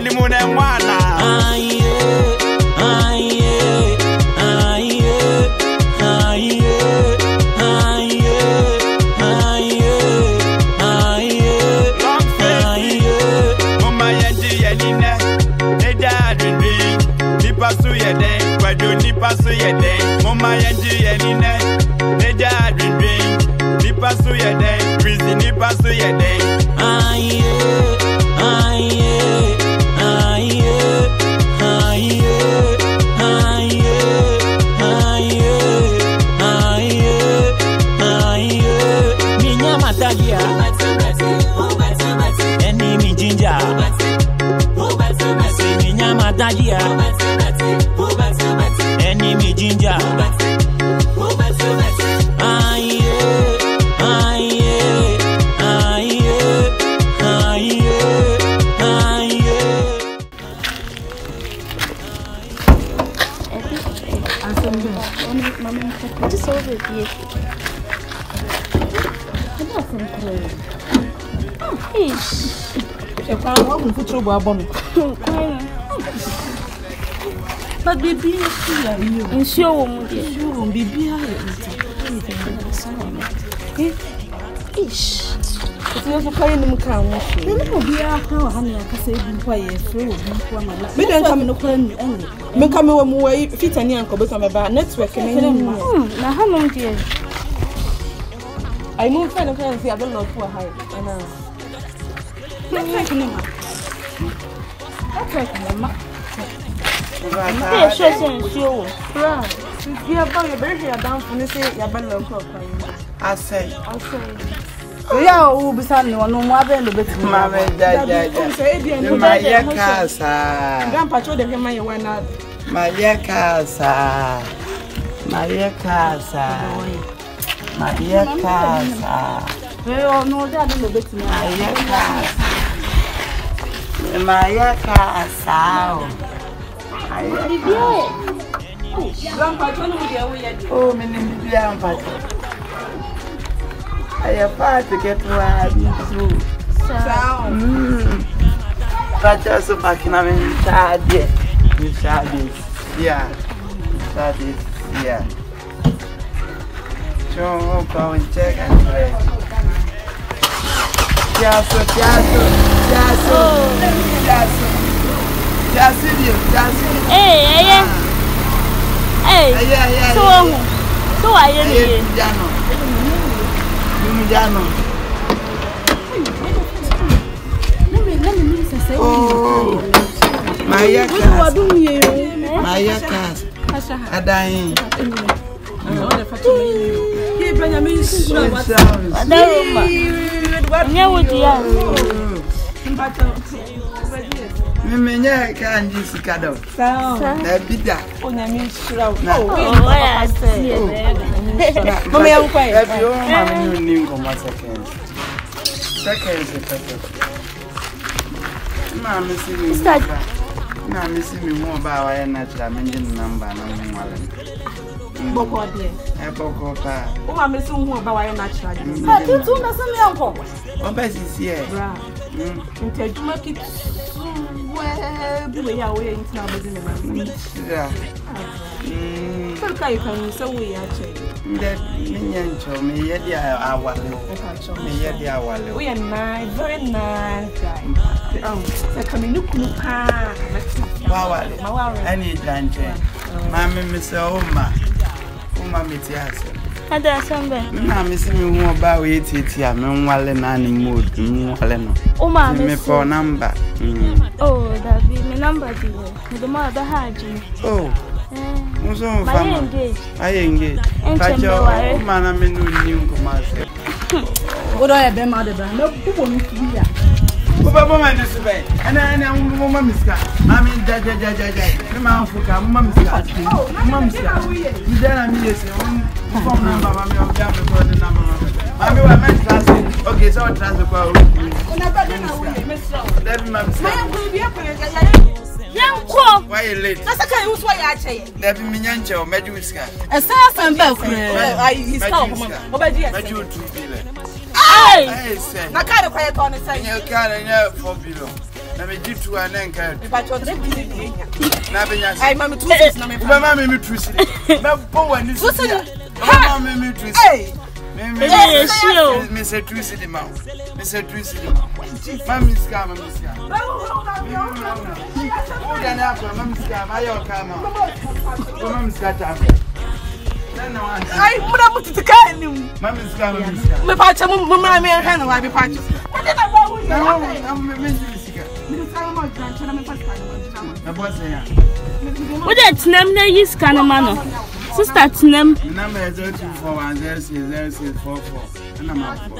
mune mwana. Pasu ye day, mama yendi yenine. Neja drink, ni pasu ye day, reason ni pasu ye day. Aye, aye, aye, aye, aye, aye, aye. Minya matagia, eni mi jinja. Minya matagia. Enemy ginger. Aye, aye, aye, aye, aye. Just over here. But baby, and show me, baby, ish. It's not a kind of car. You know, be a how honey, I can say, be quiet through. We don't come in a plan. Me come away, fit and young, but I'm about network. Now, how long, dear? I moved kind of fancy, I don't know for high. Yeah, sure, sure. Right. You have got your birthday down for this, your belly. I say, yeah, who be standing on no more than the bit. Mamma, my casa. Grandpa told them my one out. My casa. My casa. My casa. They all know that in the bit. My casa. Oh, my name is Grandpa. I have far to get where I'm through. But also back in a minute, you shall be. Yeah, that is, yeah. So, go and check and play. Just Hey, so I am oh, my yakas, I dying. Menya can use cado. That be that. Oh, I say. Mommy, I'm quite. Every new second. Second, Mamma, see me. Now, missing me more about I am not a number. Boko dear. Oh, I'm missing more about I am not sure. I do too, my uncle. What best is here? Until you make it well, we are waiting now. Yeah. So, you can so we are that minion show me yet. We are nice, very nice. Oh, coming look. Wow, I need danger. Mammy, Miss Oma. Oma, Mitias. I don't know. I'm missing more about it. I'm well in any mood. Oh, my phone number. Oh, that be my number. The mother had you. Oh, I engage. But your man, I'm in new commercial. What I have been mother, no people need to be there. Woman is away, and I am woman. I mean, phone number, okay, so transfer. Why late? That's okay, who's why I say it. Let me mention Meduska. A staff and bell, I is Hey, I say, I can't quiet on the side. You can't for below. Na me give to an anchor. But your drink is I mammy 2 cents. Na me mammy me 2 cents. Na bowen is mammy me 2 cents. Me say 2 cents mouth. Me say 2 cents mouth. Mammy scam, mammy scam. Oh, then after mammy scam, I all come out. Mammy scam. I put up to the car. Mammy scam, my patch, mamma, me and Hannah, I be patches. What that name na use kanamano? Sister Tinem. Number 024106444. And I'm out.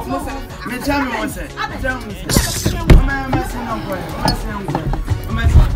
Me tell me what's it. Tell me.